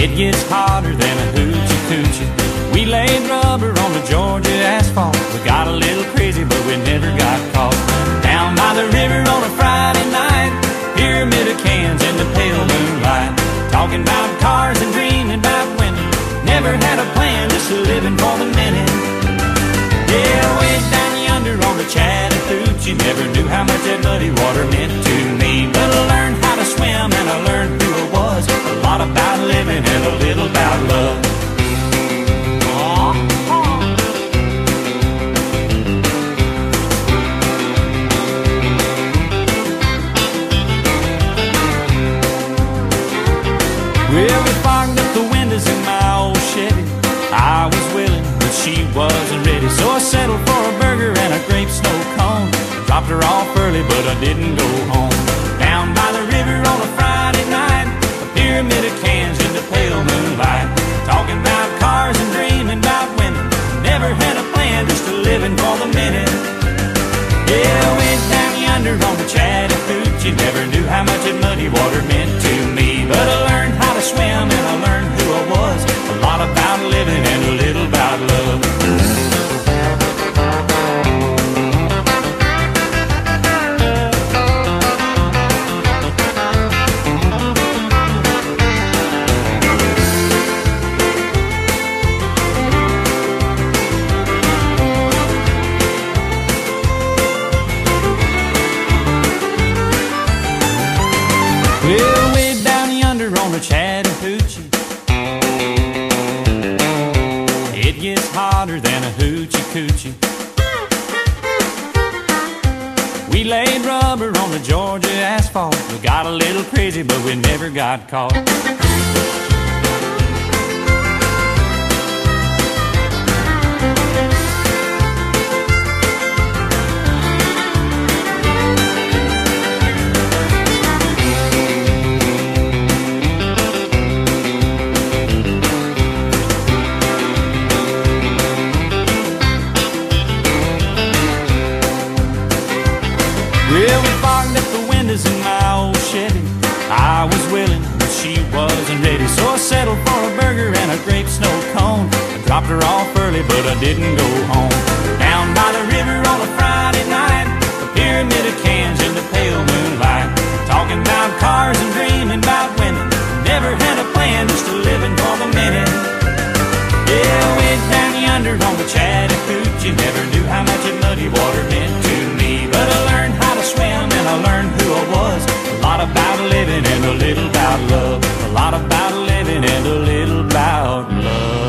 It gets hotter than a hoochie coochie. We laid rubber on the Georgia asphalt. We got a little crazy, but we never got caught. Down by the river on a Friday night, pyramid of cans in the pale moonlight, talking about cars and dreaming about women. Never had a plan, just living for the minute. Yeah, way down yonder on the Chattahoochee, never knew how much that muddy water meant to me. But I learned how to swim and I learned who I was. A lot about living and a little about love. Well, we fogged up the windows in my old Chevy. I was willing, but she wasn't ready. So I settled for a burger and a grape snow cone. Dropped her off early, but I didn't go home. Down by the river on a Friday night, a pyramid of cans in the pale moonlight, talking about cars and dreaming about women. Never had a plan, just living for the minute. Yeah, I went down yonder on the Chattahoochee, never knew how much that muddy water meant to me. But I learned how to swim and I learned who I was. A lot about living and a little about love. Well, way down yonder on the Chattahoochee, it gets hotter than a hoochie coochie. We laid rubber on the Georgia asphalt. We got a little crazy, but we never got caught. Well, we fogged up the windows in my old Chevy. I was willing, but she wasn't ready. So I settled for a burger and a grape snow cone. I dropped her off early, but I didn't go home. Down by the river on a Friday night, a pyramid of cans in the pale moonlight, talking about cars and dreaming about women. Never had a plan, just living for the minute. Yeah, I went down yonder on the Chattahoochee, never knew how much that muddy water meant to me. But I learned how to swim and I learned who I was. A lot about living and a little about love. A lot about living and a little about love.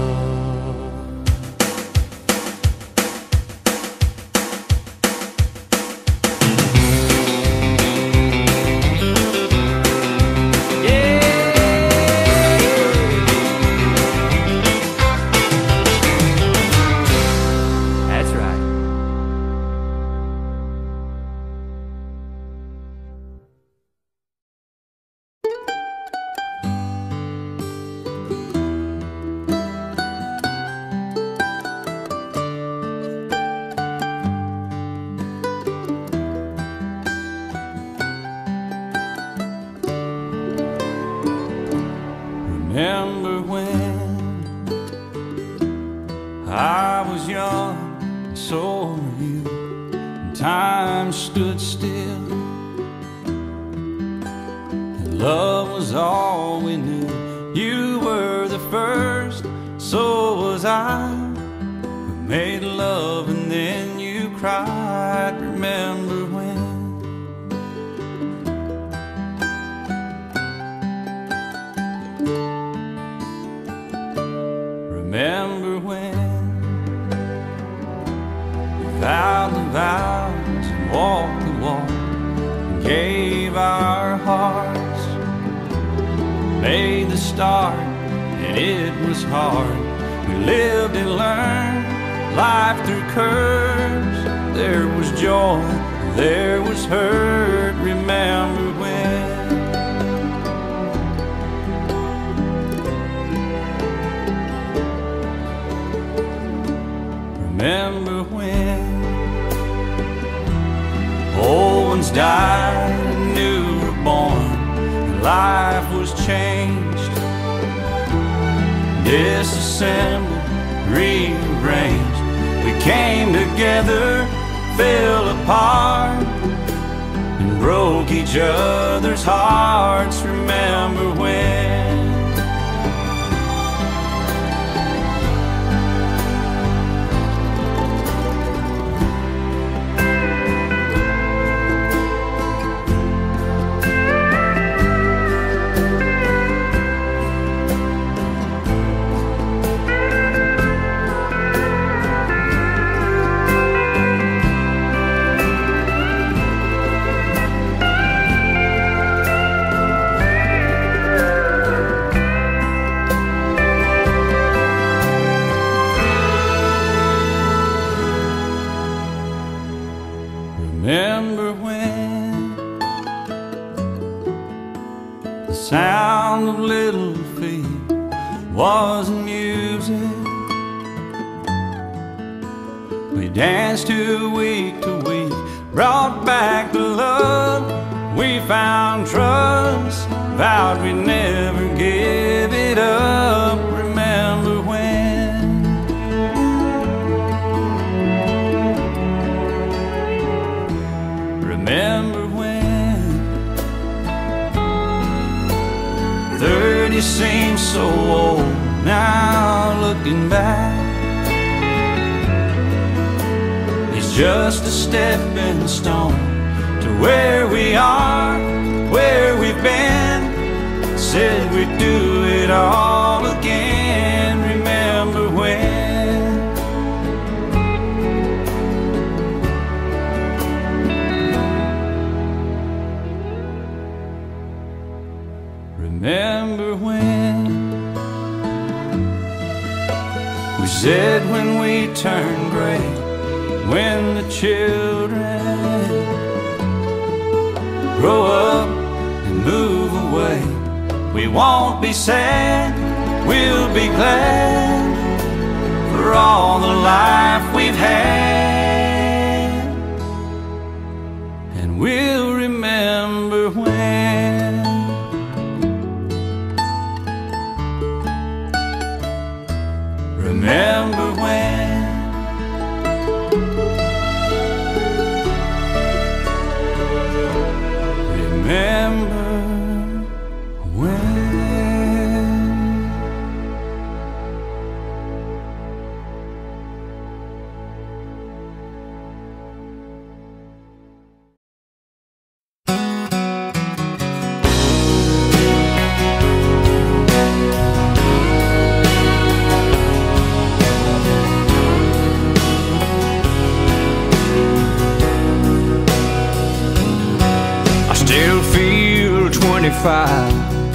Remember when I was young and so were you, and time stood still, and love was all we knew. You were the first, so was I. We made love and then you cried. Remember when? Remember when we vowed the vows and walked the walk and gave our hearts, made the start and it was hard. We lived and learned life through curves. There was joy, there was hurt. Remember when? Remember when old ones died and new were born, and life was changed. disassembled, rearranged. We came together, fell apart, and broke each other's hearts. Remember when? Remember when the sound of little feet wasn't music? We danced to week, brought back the love. We found trust, vowed we'd never give it up. Remember when? Remember when 30 seems so old now, looking back. It's just a stepping stone to where we are, where we've been. Said we'd do it all again. Remember when? Remember when we said when we turn gray, when the children grow up and move away, we won't be sad, we'll be glad for all the life we've had. And we'll remember when. Remember when? Remember when? Still feel 25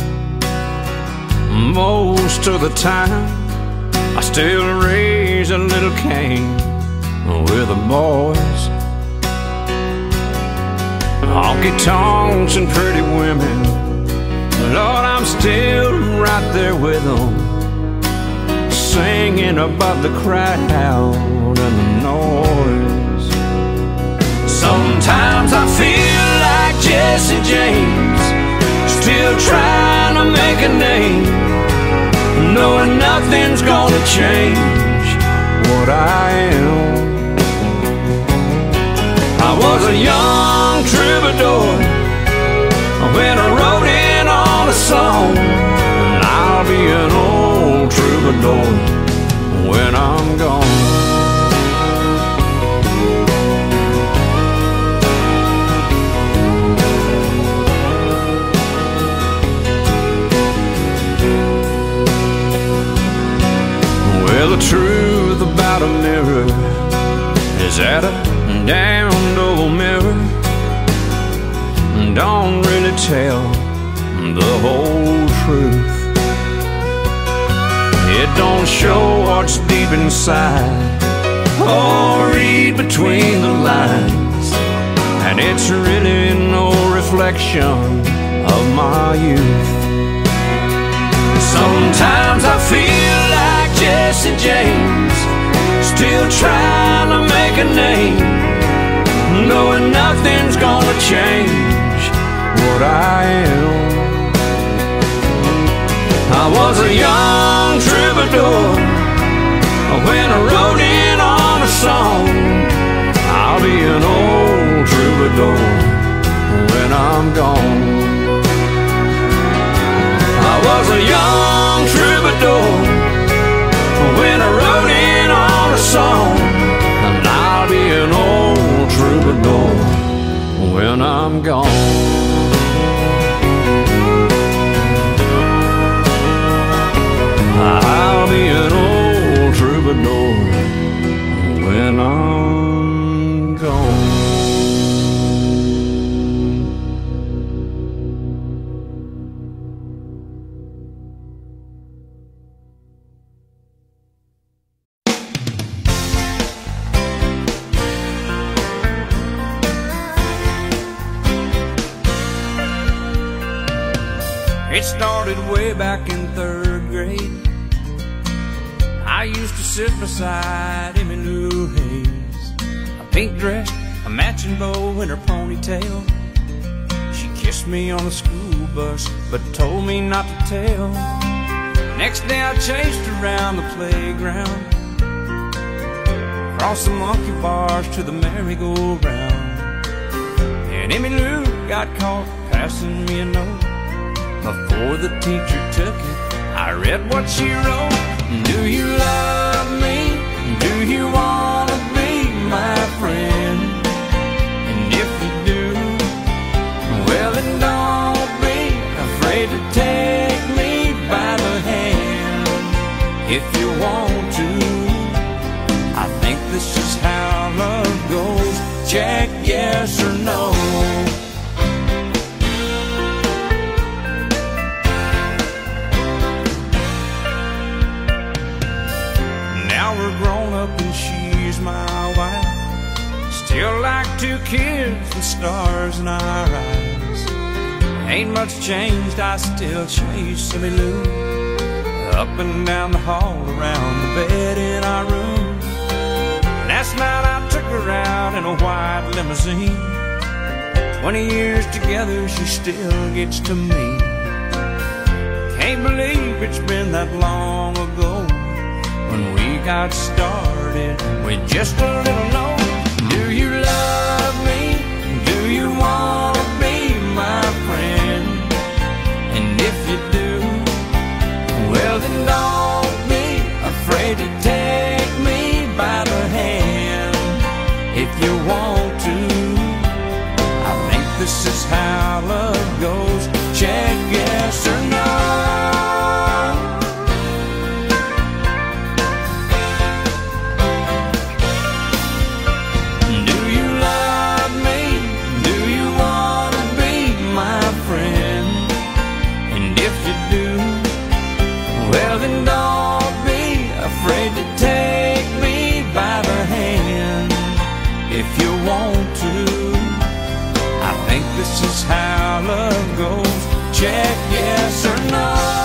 most of the time. I still raise a little Cain with the boys. Honky tonks and pretty women, Lord, I'm still right there with them, singing above the crowd and the noise. Sometimes I feel like Jesse James, still trying to make a name, knowing nothing's gonna change what I am. I was a young troubadour when I wrote in on a song, and I'll be an old troubadour when I'm gone. Well, the truth about a mirror is that a damned old mirror don't really tell the whole truth. It don't show what's deep inside or read between the lines, and it's really no reflection of my youth. Sometimes I feel like Jesse James, still trying to make a name, knowing nothing's gonna change what I am. I was a young troubadour troubadour. When I wrote in on a song, I'll be an old troubadour when I'm gone. I was a young troubadour when I wrote in on a song, and I'll be an old troubadour when I'm gone. I'll be an old troubadour when I'm gone. It started way back in 3rd grade. I used to sit beside Emmylou Hayes, a pink dress, a matching bow in her ponytail. She kissed me on the school bus, but told me not to tell. Next day I chased around the playground, across the monkey bars to the merry-go-round. And Emmylou got caught passing me a note. Before the teacher took it, I read what she wrote. Do you love me? Do you want to be my friend? And if you do, well then don't be afraid to take me by the hand. If you want to, I think this is how love goes. Check yes or no. We're grown up and she's my wife, still like 2 kids with stars in our eyes. Ain't much changed, I still chase Emmylou up and down the hall, around the bed in our room. Last night I took her out in a white limousine. 20 years together, she still gets to me. Can't believe it's been that long ago when we got started with just a little note. Do you love me? Do you want to be my friend? And if you do, well then don't be afraid to take me by the hand. If you want to, I think this is how love goes. Check yes or no. Well then don't be afraid to take me by the hand. If you want to, I think this is how love goes. Check yes or no.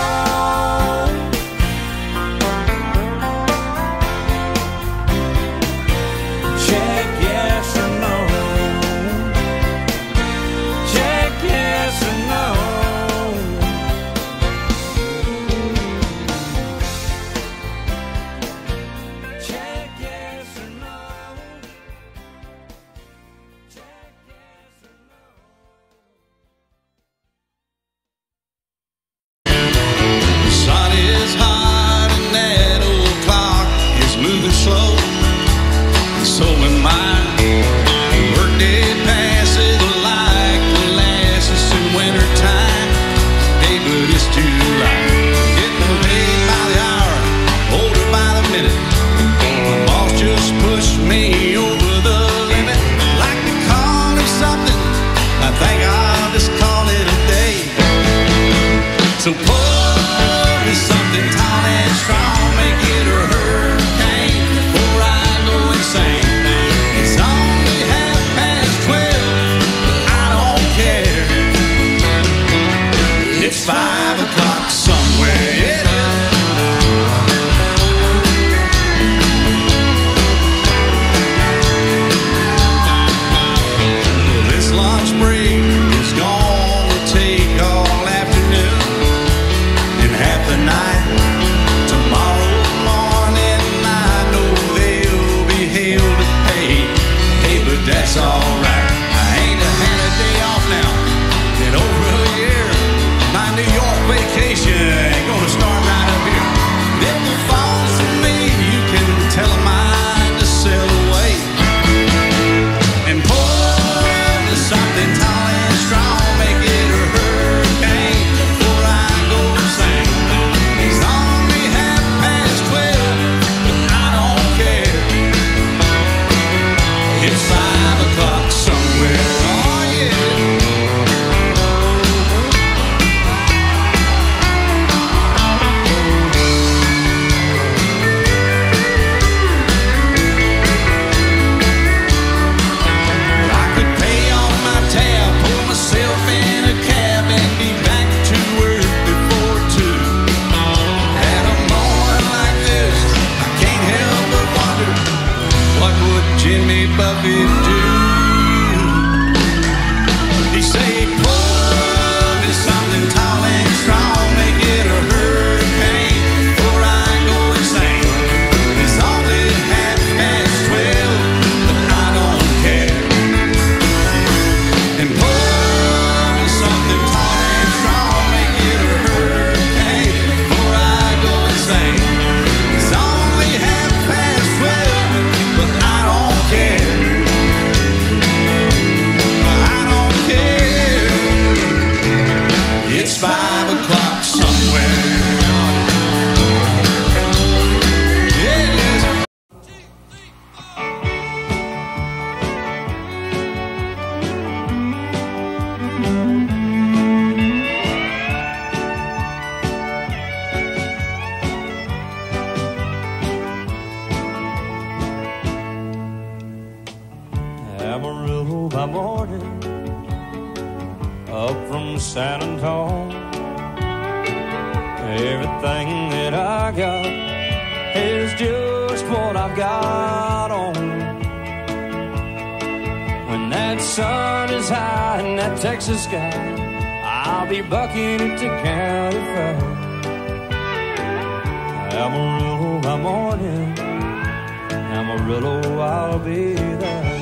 if it do. He say, pull me something tall and strong, make it a hurricane before I go insane. It's only 12:30, but I don't care. And pull me something tall and strong, make it a hurricane before I go insane. It's only 12:30, but I don't care. I don't care. It's 5 o'clock somewhere. Yes. Amarillo by morning, up from San Antonio. Everything that I got is just what I've got on. When that sun is high in that Texas sky, I'll be bucking at the county fair. Amarillo by morning, Amarillo, I'll be there.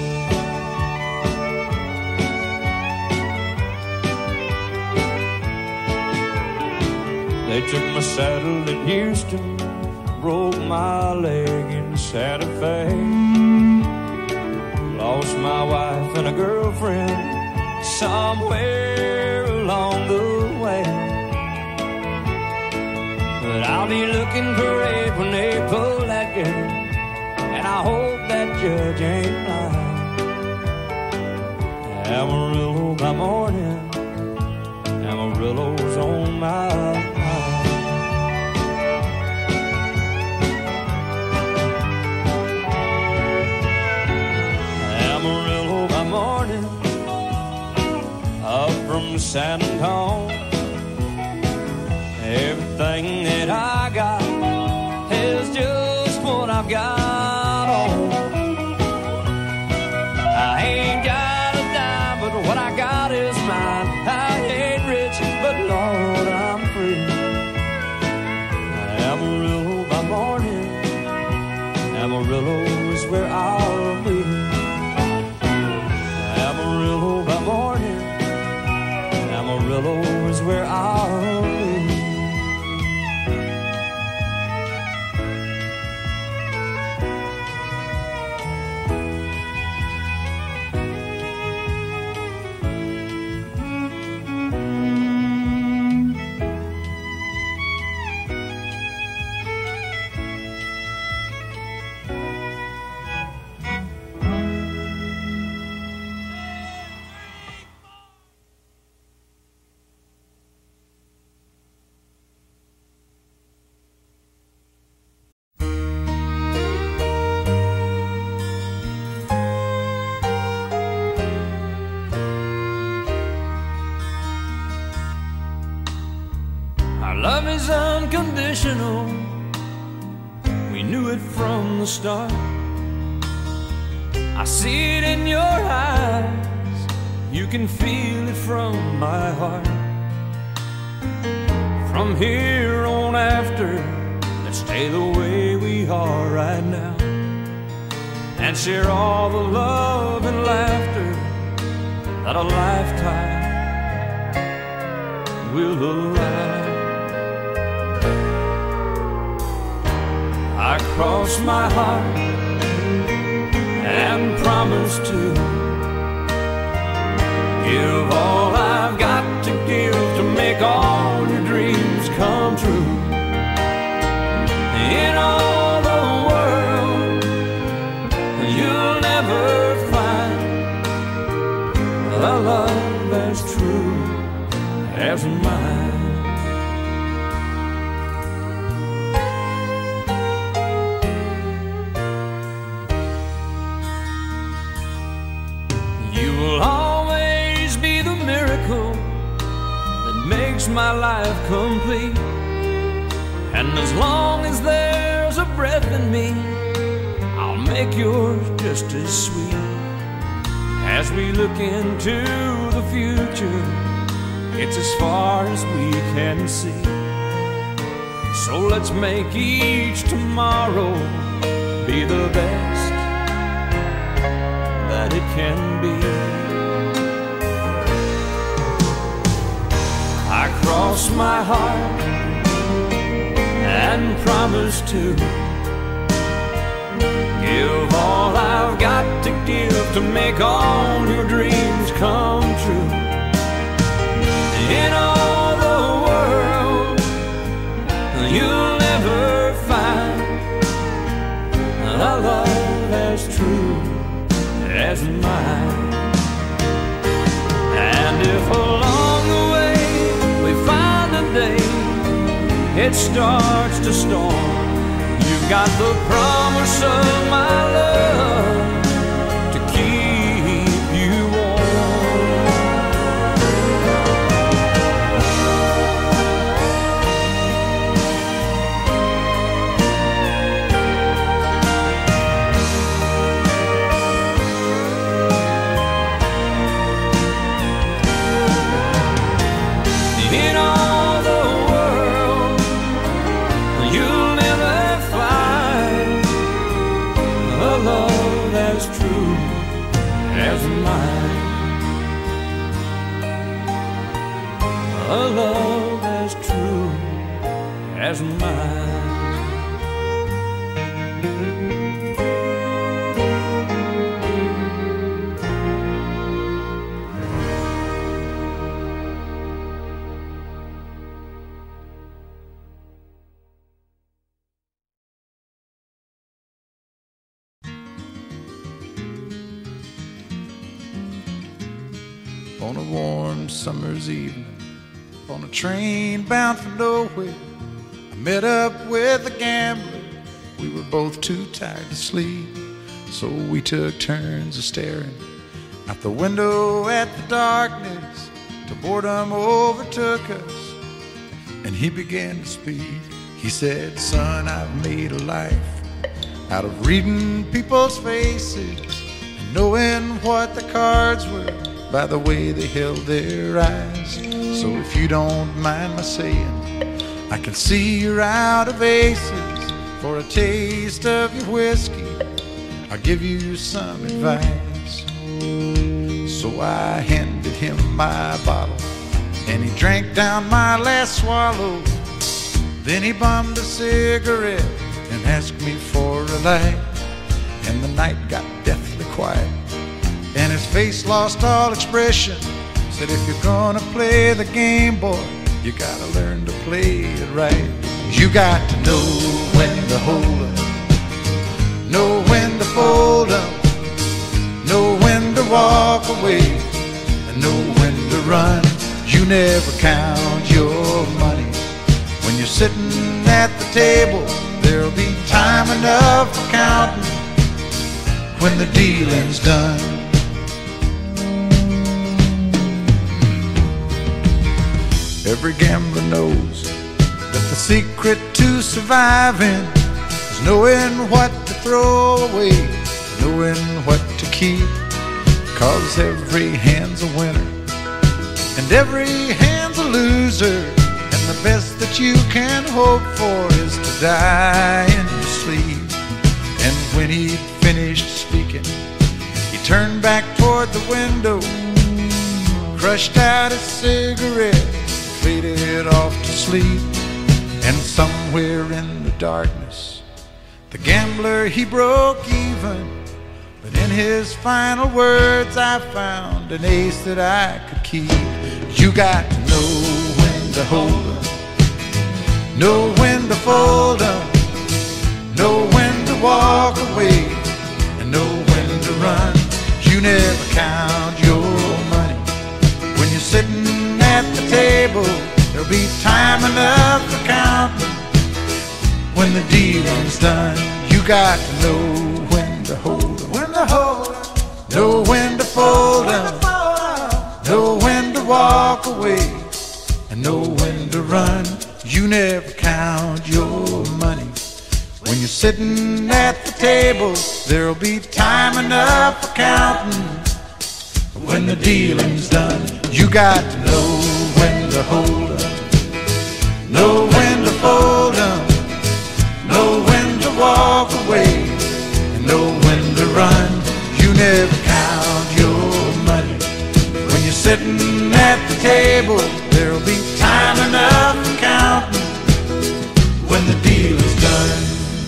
They took my saddle in Houston, broke my leg in Santa Fe. Lost my wife and a girlfriend somewhere along the way. But I'll be looking great when they pull that gate, and I hope that judge ain't lying. Amarillo by morning, Amarillo's on my mind. Amarillo by morning, up from San Antonio. Everything that I got is just what I've got on. I ain't got a dime, but what I got is mine. I ain't rich, but Lord, I'm free. Amarillo by morning, Amarillo is where I'll be. Amarillo by morning, Amarillo is where I'll be. Love is unconditional, we knew it from the start. I see it in your eyes, you can feel it from my heart. From here on after, let's stay the way we are right now, and share all the love and laughter that a lifetime will allow. I cross my heart and promise to give all I've got to give to make all your dreams come true. In all the world, you'll never find a love as true as mine. My life complete, and as long as there's a breath in me, I'll make yours just as sweet. As we look into the future, it's as far as we can see. So let's make each tomorrow be the best that it can be. I cross my heart and promise to give all I've got to give to make all your dreams come true. In all the world, you'll never find a love as true as mine. And if along the way we find a day it starts to storm, you've got the promise of my love to keep you warm. In all the world, you'll never find a love as true as mine. A love as true as mine. On a warm summer's evening, on a train bound for nowhere, I met up with a gambler. We were both too tired to sleep, so we took turns of staring out the window at the darkness till boredom overtook us, and he began to speak. He said, "Son, I've made a life out of reading people's faces and knowing what the cards were by the way they held their eyes. So if you don't mind my saying, I can see you're out of aces. For a taste of your whiskey, I'll give you some advice." So I handed him my bottle, and he drank down my last swallow. Then he bummed a cigarette and asked me for a light, and the night got deathly quiet, and his face lost all expression. Said, "If you're gonna play the game, boy, you gotta learn to play it right. You got to know when to hold up, know when to fold up, know when to walk away, and know when to run. You never count your money when you're sitting at the table. There'll be time enough for counting when the dealing's done." Every gambler knows that the secret to surviving is knowing what to throw away, knowing what to keep. 'Cause every hand's a winner and every hand's a loser, and the best that you can hope for is to die in your sleep. And when he'd finished speaking, he turned back toward the window, crushed out his cigarette, faded off to sleep. And somewhere in the darkness, the gambler, he broke even. But in his final words, I found an ace that I could keep. You got to know when to hold up, know when to fold up, know when to walk away, and know when to run. You never count your money when you're sitting at the table. There'll be time enough for counting when the dealing's done. You got to know when to hold them, know when to fold them, know when to walk away, and know when to run. You never count your money when you're sitting at the table. There'll be time enough for counting when the dealing's done. You got to know when to hold up, know when to fold up, know when to walk away, and know when to run. You never count your money when you're sitting at the table. There'll be time enough for counting when the deal is done.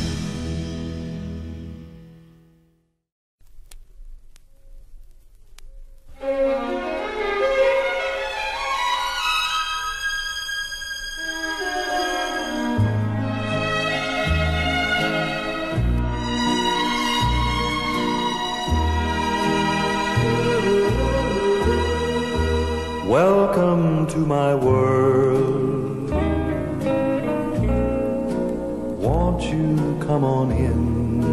Welcome to my world. Won't you come on in?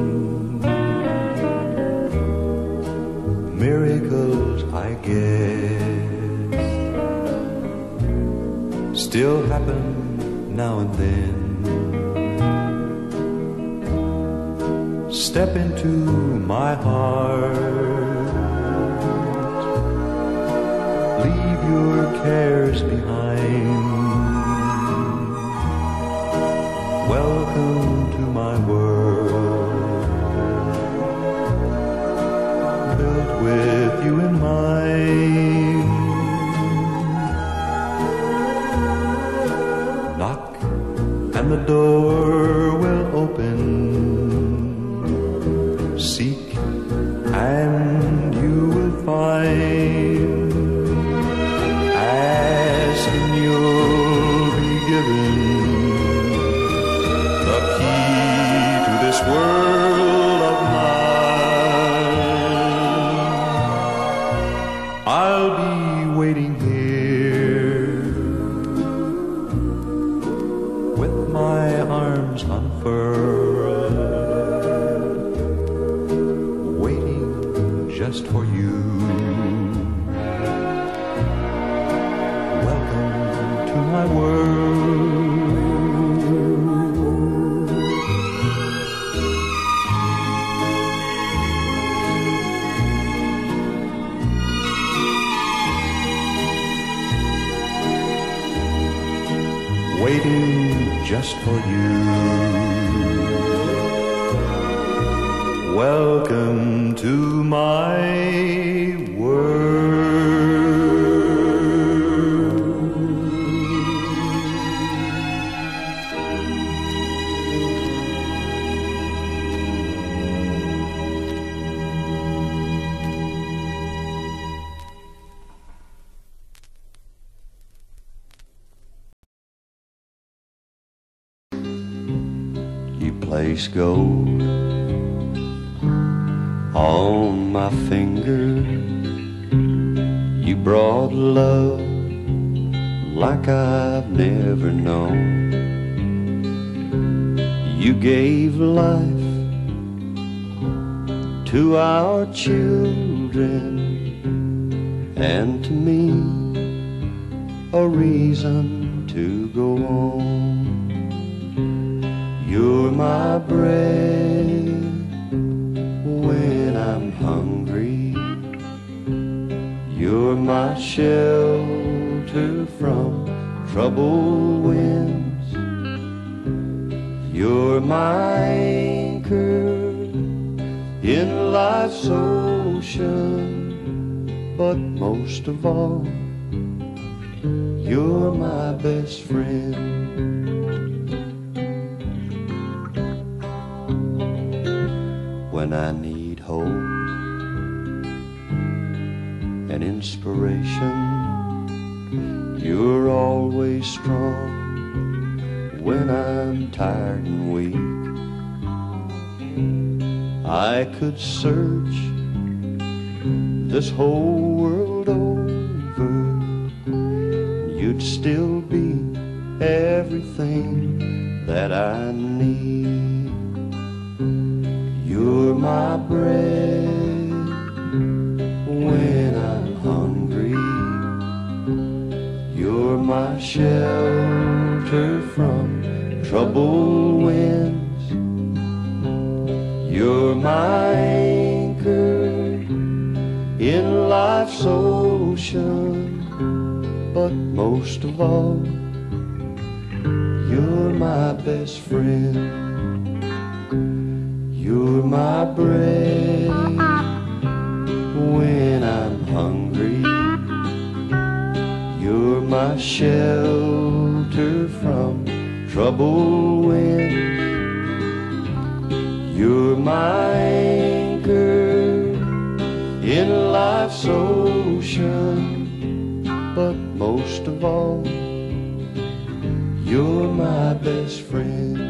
Miracles, I guess, still happen now and then. Step into my heart, leave your cares behind. Welcome to my world, built with you in mind. Knock and the door will open. Seek and you will find. You'll be given the key to this world of mine. I'll be waiting here with my arms unfurled, waiting just for you. My world, waiting just for you. Welcome to my world. Place gold on my finger. You brought love like I've never known. You gave life to our children, and to me a reason to go on. You're my bread when I'm hungry. You're my shelter from troubled winds. You're my anchor in life's ocean. But most of all, you're my best friend. When I need hope and inspiration, you're always strong. When I'm tired and weak, I could search this whole world over, you'd still be everything that I need. You're my bread when I'm hungry. You're my shelter from troubled winds. You're my anchor in life's life's ocean, but most of all, you're my best friend. You're my bread when I'm hungry. You're my shelter from troubled winds. You're my anchor in life's ocean, but most of all, you're my best friend.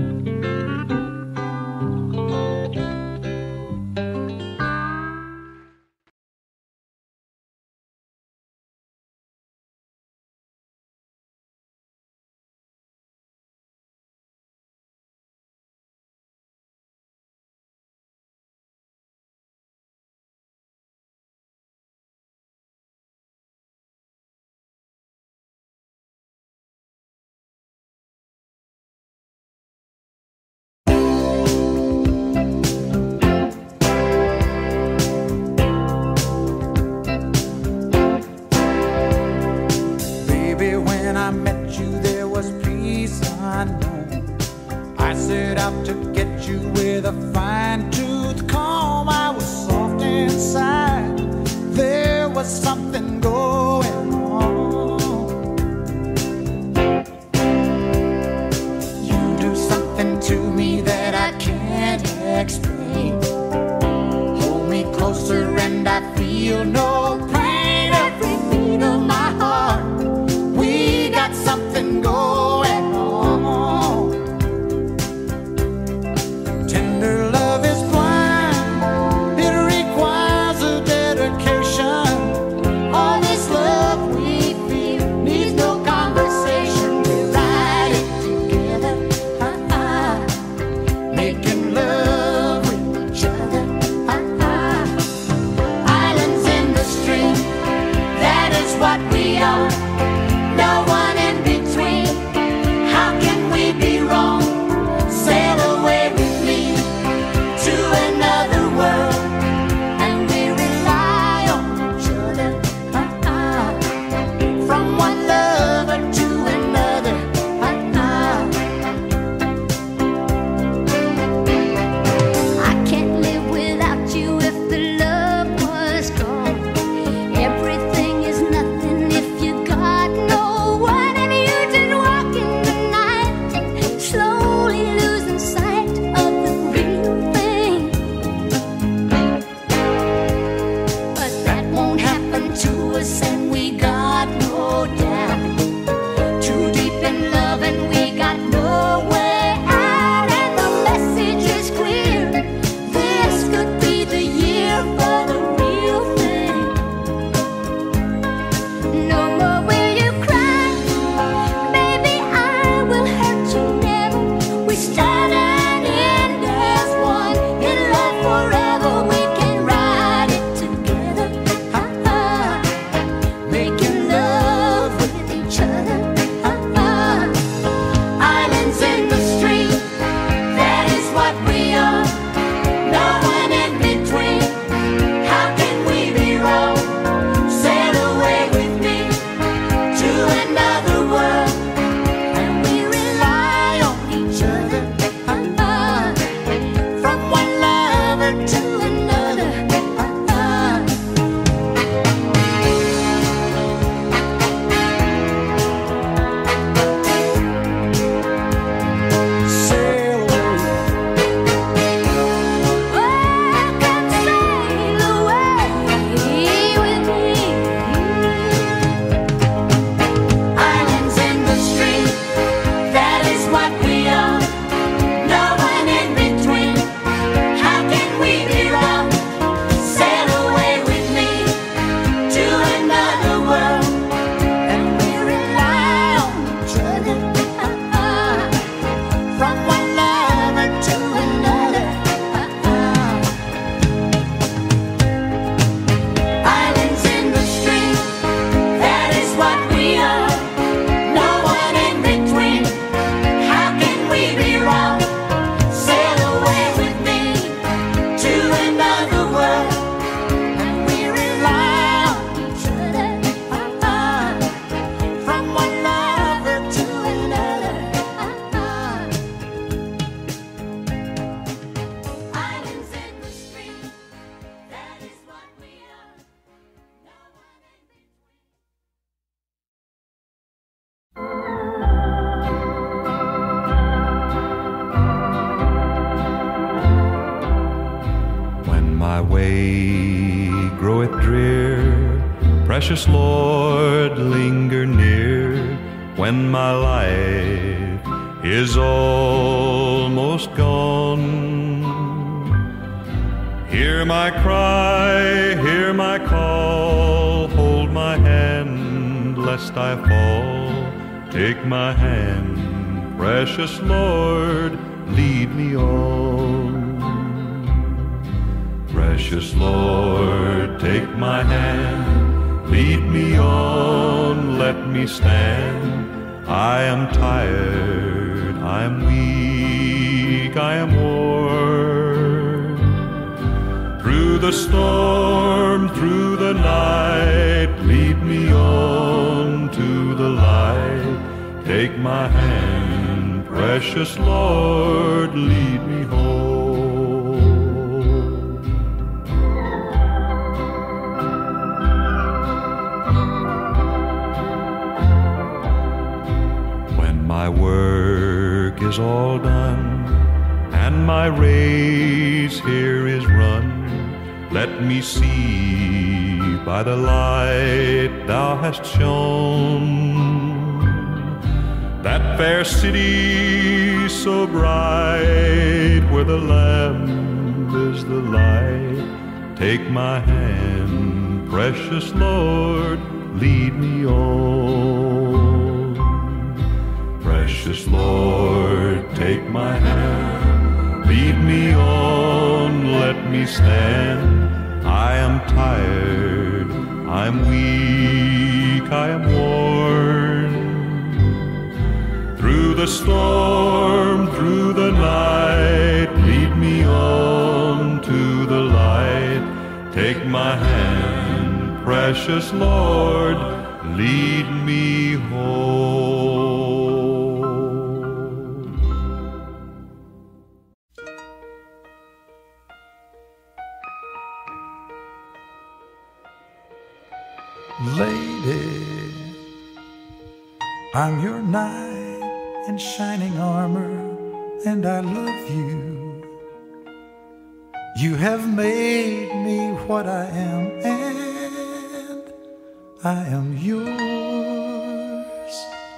When I met you, there was peace unknown. I set out to get you with a fine-tooth comb. I was soft inside. There was something going on. You do something to me that I can't explain. Hold me closer and I feel no pain. Every beat of my heart, something going on. Tender love is blind. It requires a dedication. All the day groweth drear, precious Lord, linger near when my life is almost gone. Hear my cry, hear my call, hold my hand lest I fall. Take my hand, precious Lord, lead me on. Precious Lord, take my hand, lead me on, let me stand. I am tired, I am weak, I am worn. Through the storm, through the night, lead me on to the light. Take my hand, precious Lord, lead me home. When my work is all done and my race here is run, let me see by the light thou hast shone that fair city so bright, where the Lamb is the light. Take my hand, precious Lord, lead me on. Precious Lord, take my hand, lead me on, let me stand. I am tired, I'm weak, I am worn. Through the storm, through the night, lead me on to the light. Take my hand, precious Lord, lead me home. Lady, I'm your knight in shining armor, and I love you. You have made me what I am, and I am yours.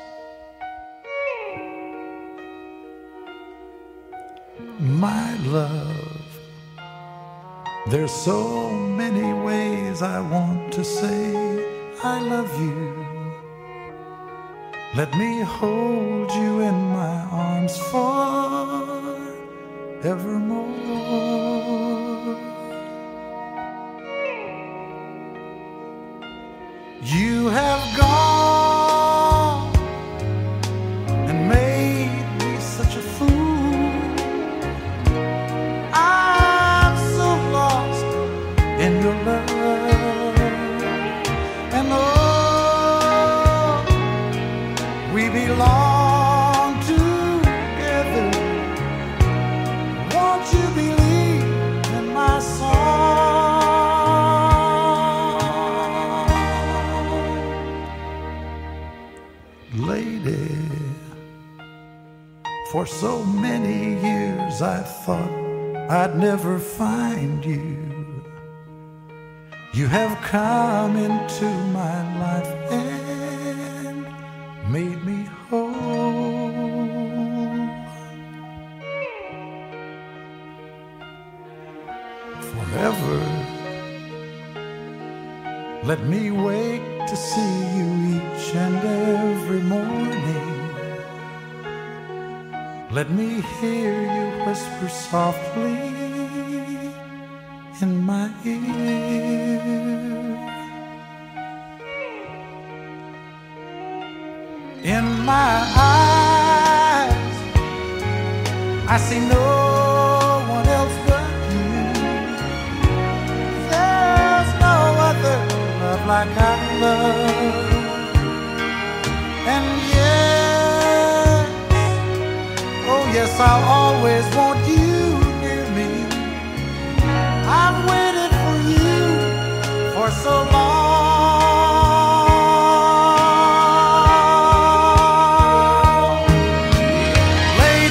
My love, there's so many ways I want to say I love you. Let me hold you in my arms forevermore. You have gone and made me such a fool. I'm so lost in your love, and we belong together. Won't you believe in my song? Lady, for so many years I thought I'd never find you. You have come into my life and made me whole. Forever, let me wake to see you each and every morning. Let me hear you whisper softly in my ear. In my eyes, I see no one else but you. There's no other love like our love. And yes, oh yes, I'll always want you near me. I've waited for you for so long.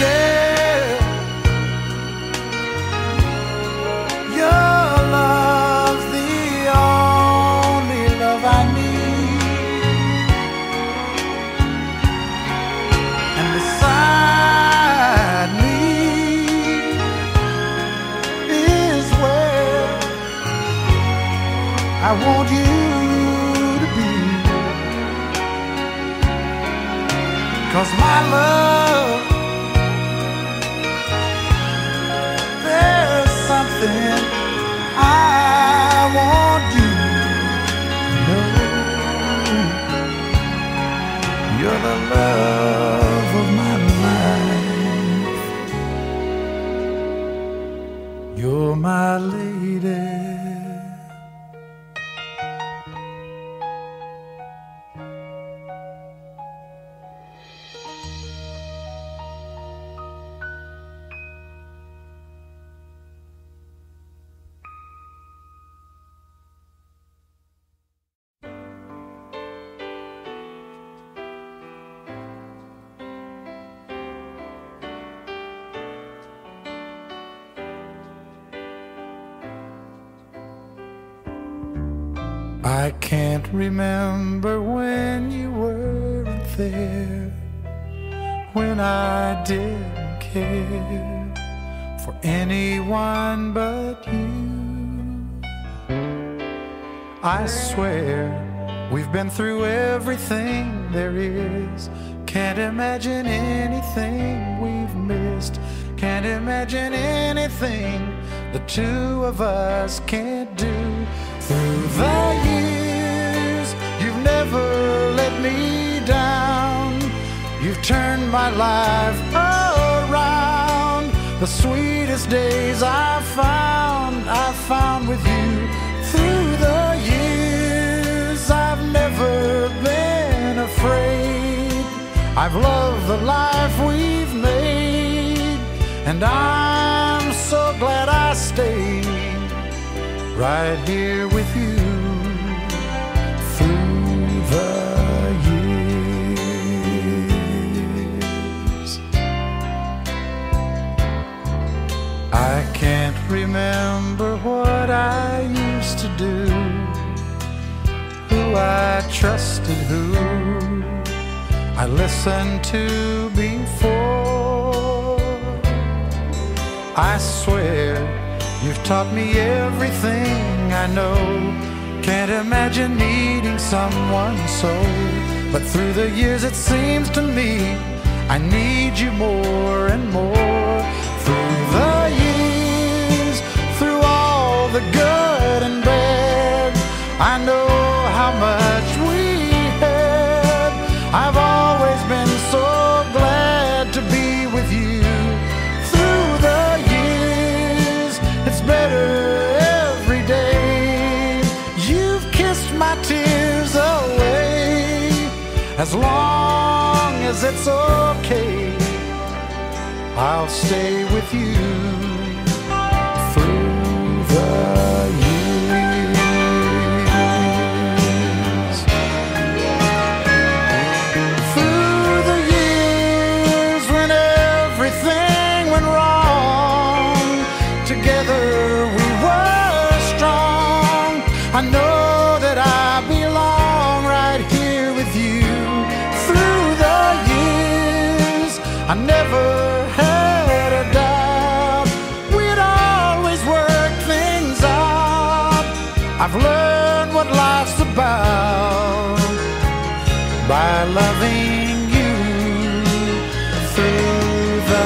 Lady, your love want you to be. 'Cause my love, there's something I want you to know. You're the love of my life. You're my lady. I can't remember when you weren't there, when I didn't care for anyone but you. I swear we've been through everything there is. Can't imagine anything we've missed. Can't imagine anything the two of us can't do. Through the years, you've never let me down. You've turned my life around. The sweetest days I've found with you. Through the years, I've never been afraid. I've loved the life we've made, and I'm so glad I stayed right here with you through the years. I can't remember what I used to do, who I trusted, who I listened to before. I swear you've taught me everything I know. Can't imagine needing someone so. But through the years it seems to me I need you more and more. Through the years, through all the good and bad, I know how much we had. I've always been so glad to be with you. Through the years, it's better every day. You've kissed my tears away. As long as it's okay, I'll stay with you through the years. Through the years when everything went wrong, together we were strong. I know that I belong right here with you. Through the years, I never had a doubt we'd always work things out. I've learned what life's about by loving you through the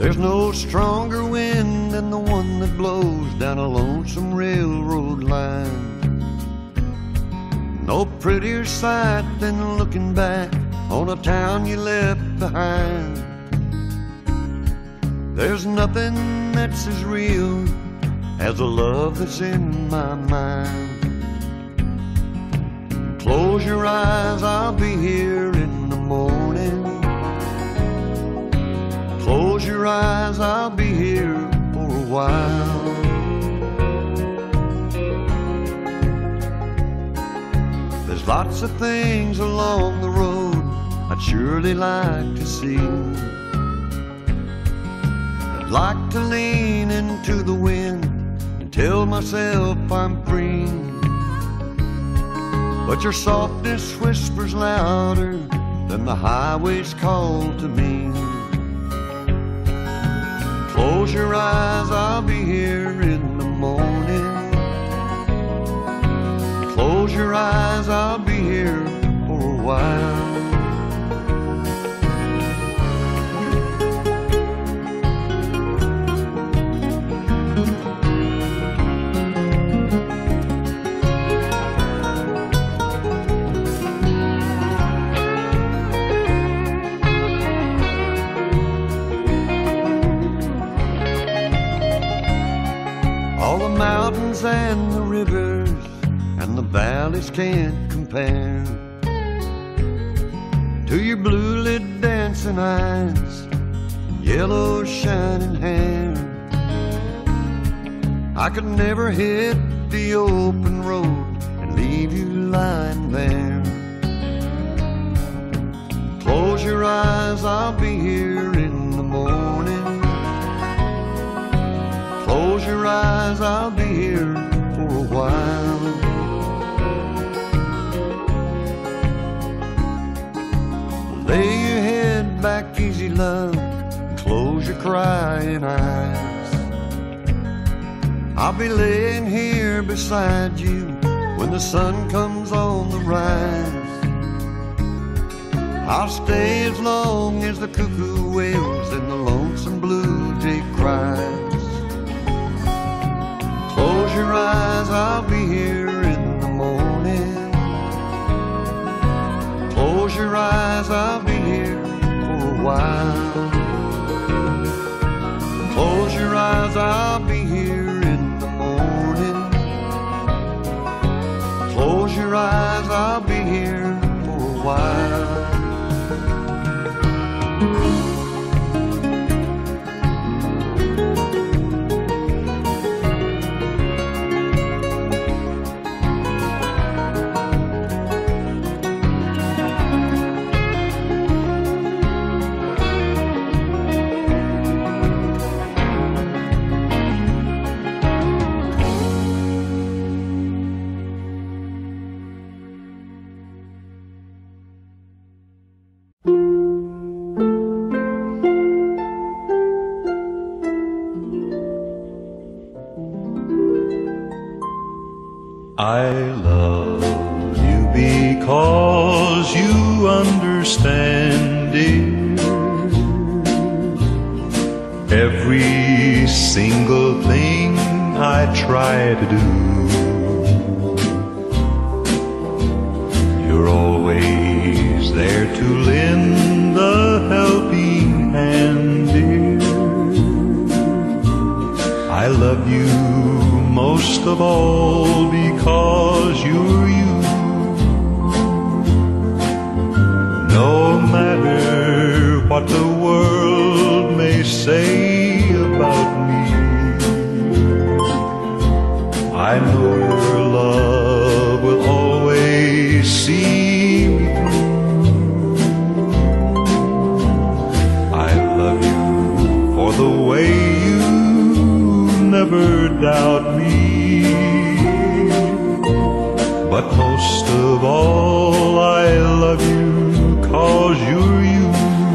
There's no stronger wind than the one that blows down a lonesome railroad line. No prettier sight than looking back on a town you left behind. There's nothing that's as real as the love that's in my mind. Close your eyes, I'll be here in the morning. Close your eyes, I'll be here for a while. There's lots of things along the road I'd surely like to see. I'd like to lean into the wind and tell myself I'm free. But your softness whispers louder than the highway's call to me. Close your eyes, I'll be here in the morning. Close your eyes, I'll be here for a while. All the mountains and the rivers and the valleys can't compare to your blue-lit dancing eyes and yellow shining hair. I could never hit the open road and leave you lying there. Close your eyes, I'll be here in the morning. Close your eyes, I'll be here for a while. Lay your head back easy, love, and close your crying eyes. I'll be laying here beside you when the sun comes on the rise. I'll stay as long as the cuckoo wails and the lonesome blue jay cries. Close your eyes, I'll be here in the morning. Close your eyes, I'll be here for a while. Close your eyes, I'll be here in the morning. Close your eyes, I'll be here for a while. I love you because you understand, dear, every single thing I try to do. You're always there to lend a helping hand, dear. I love you most of all because you're you. No matter what the world may say about me, I know your love will always see me through. I love you for the way you never doubt me. But most of all, I love you 'cause you're you.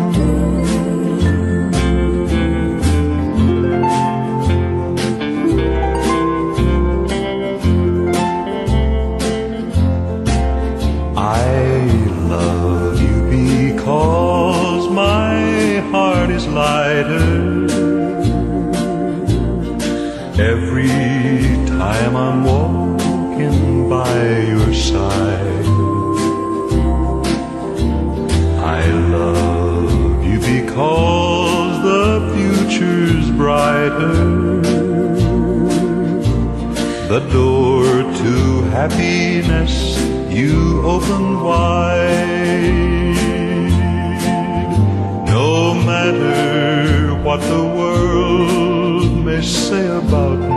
I love you because my heart is lighter time I'm walking by your side. I love you because the future's brighter. The door to happiness you opened wide. No matter what the world may say about me,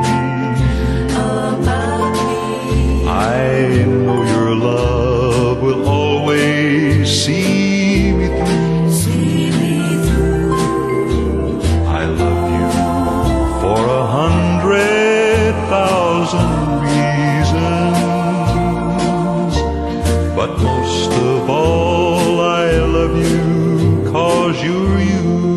I know your love will always see me through. I love you for 100,000 reasons, but most of all I love you 'cause you're you.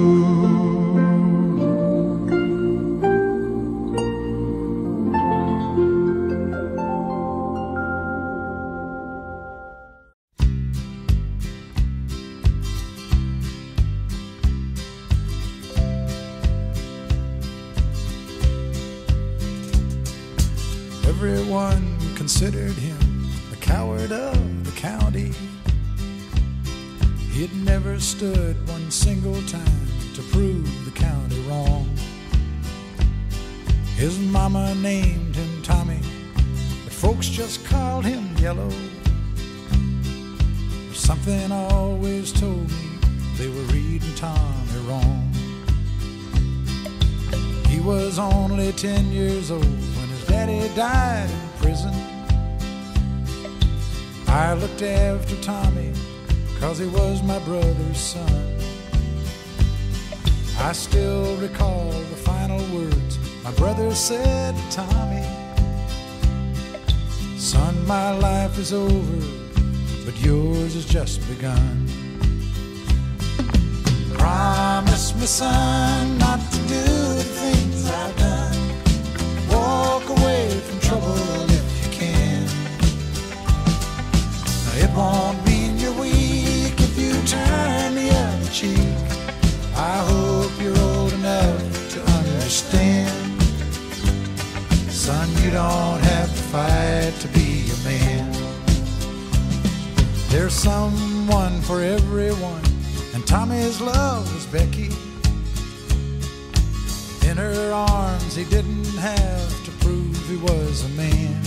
Everyone considered him the coward of the county. He had never stood one single time to prove the county wrong. His mama named him Tommy, but folks just called him Yellow. Something always told me they were reading Tommy wrong. He was only 10 years old when his daddy died in prison. I looked after Tommy 'cause he was my brother's son. I still recall the final words my brother said to Tommy. Son, my life is over, but yours has just begun. Promise me, son, not to do the things I've done. Walk away from trouble if you can. Now, it won't mean you're weak if you turn the other cheek. I hope you're old enough to understand. Son, you don't have to fight to be a man. There's someone for everyone, and Tommy's love was Becky. In her arms he didn't have to prove he was a man.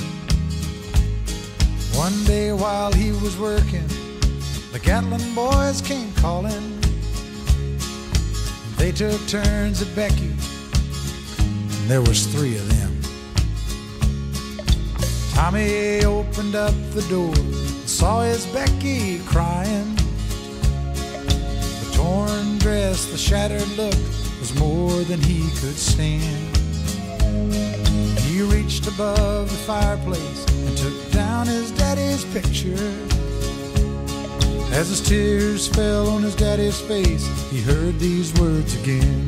One day while he was working, the Gatlin boys came calling. They took turns at Becky, and there was 3 of them. Tommy opened up the door and saw his Becky crying. The torn dress, the shattered look was more than he could stand. He reached above the fireplace and took down his daddy's picture. As his tears fell on his daddy's face, he heard these words again.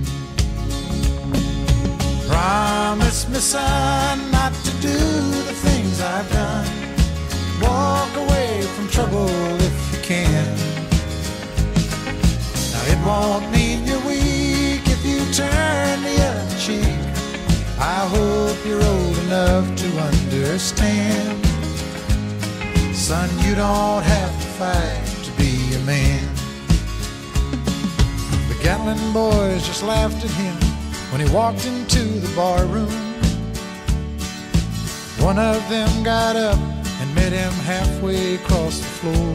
Promise me, son, not to do the things I've done. Walk away from trouble if you can. Now, it won't mean you're weak if you turn the other cheek. I hope you're old enough to understand. Son, you don't have to fight to be a man. The Gatlin boys just laughed at him when he walked into the bar room. One of them got up and met him halfway across the floor.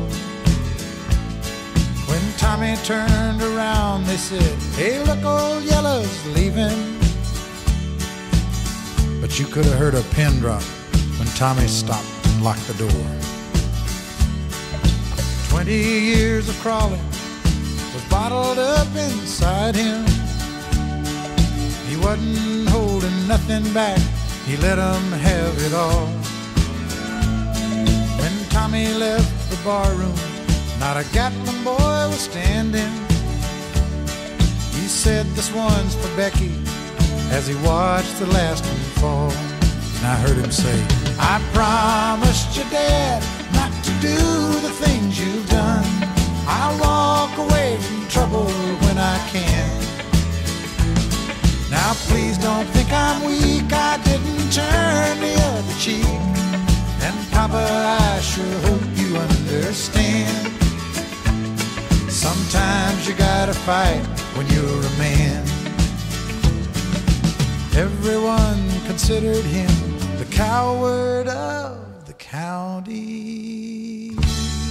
When Tommy turned around, they said, "Hey, look, old Yellow's leaving." But you could have heard a pin drop when Tommy stopped and locked the door. 20 years of crawling was bottled up inside him. He wasn't holding nothing back, he let 'em have it all. When Tommy left the bar room, not a Gatlin boy was standing. He said, "This one's for Becky," as he watched the last one fall. And I heard him say, "I promised your dad not to do the things you've done. I'll walk away from trouble when I can. Now please don't think I'm weak. I didn't turn the other cheek. And Papa, I sure hope you understand. Sometimes you gotta fight when you're a man. Everyone considered him the coward of the county.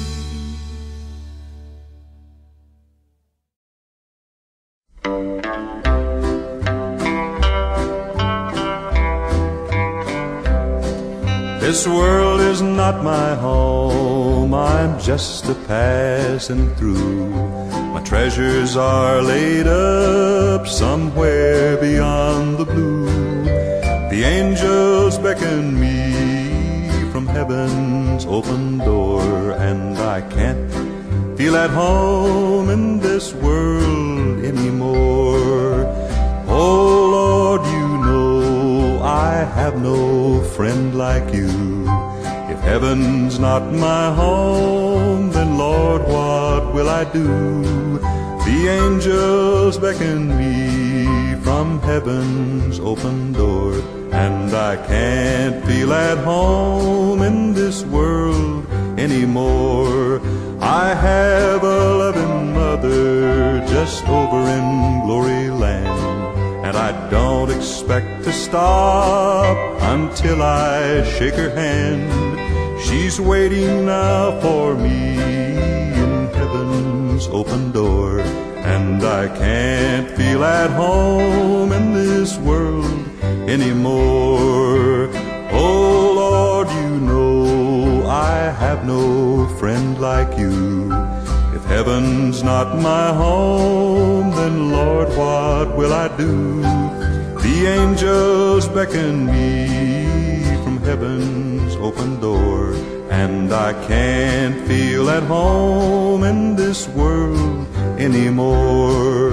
This world is not my home, I'm just a passing through. My treasures are laid up somewhere beyond the blue. The angels beckon me from heaven's open door, and I can't feel at home in this world anymore. Oh Lord, you know I have no friend like you. If heaven's not my home, then Lord, what will I do? The angels beckon me from heaven's open door, and I can't feel at home in this world anymore. I have a loving mother just over in glory land, and I don't expect to stop until I shake her hand. She's waiting now for me in heaven's open door, and I can't feel at home in this world anymore. Oh Lord, you know I have no friend like you. If heaven's not my home, then Lord, what will I do? The angels beckon me from heaven's open door, and I can't feel at home in this world anymore.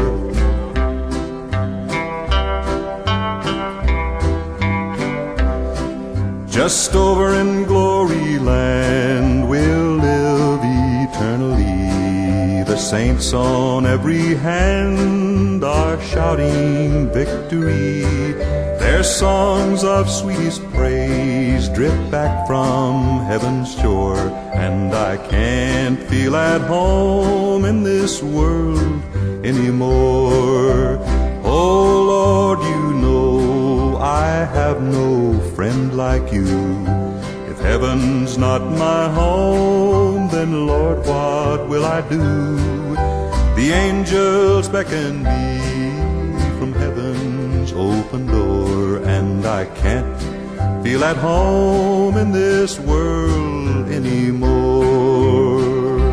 Just over in glory land we'll live eternally. The saints on every hand are shouting victory. Their songs of sweetest praise drift back from heaven's shore, and I can't feel at home in this world anymore. Oh Lord, you know I have no friend like you. If heaven's not my home, then Lord, what will I do? The angels beckon me from heaven's open door, and I can't feel at home in this world anymore.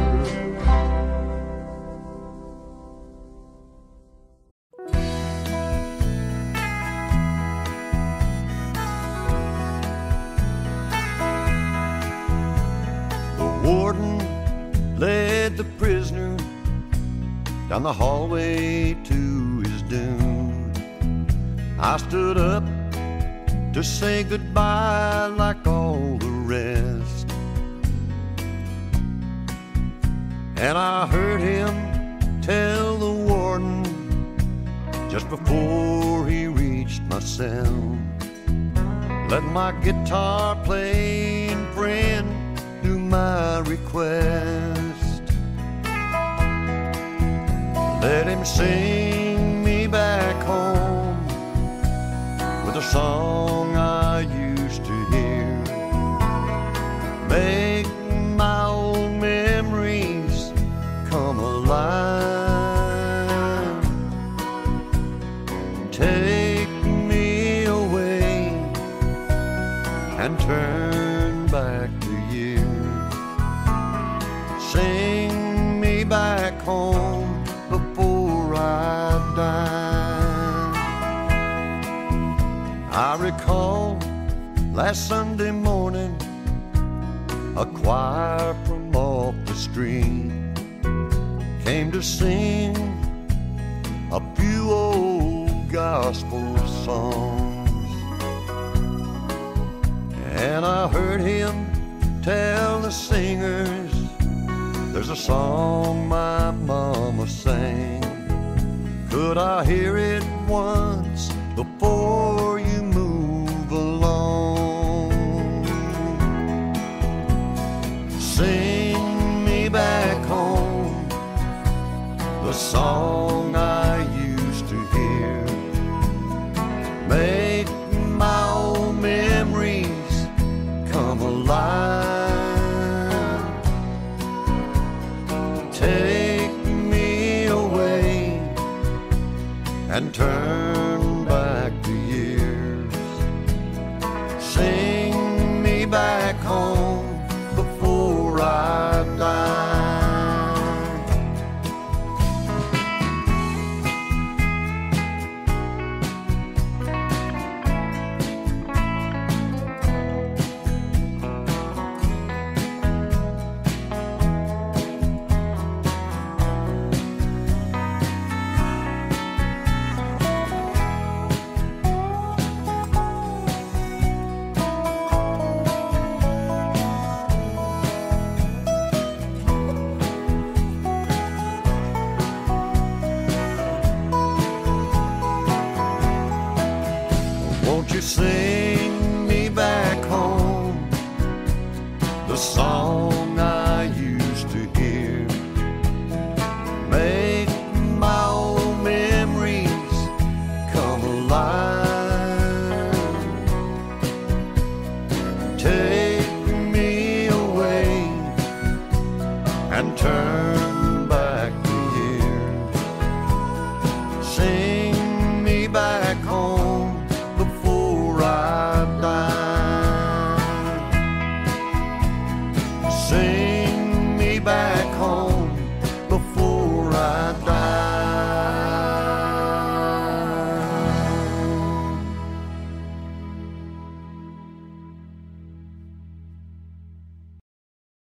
Warden led the prisoner down the hallway to his doom. I stood up to say goodbye like all the rest, and I heard him tell the warden just before he reached my cell, let my guitar playing friend do my request. Let him sing me back home with a song I used to hear. Make my old memories come alive. Take me away and turn back the years. Sing me back home before I die. I recall last Sunday morning, a choir from off the street came to sing a few old gospel songs, and I heard him tell the singers, there's a song my mama sang. Could I hear it once before you move along. Sing me back home, the song I used to hear. Make my old memories come alive. Take me away and turn back the years. Sing me back home before I die. Won't you sing me back home, the song I used to hear? Make my old memories come alive. Take me away and turn back the years. Sing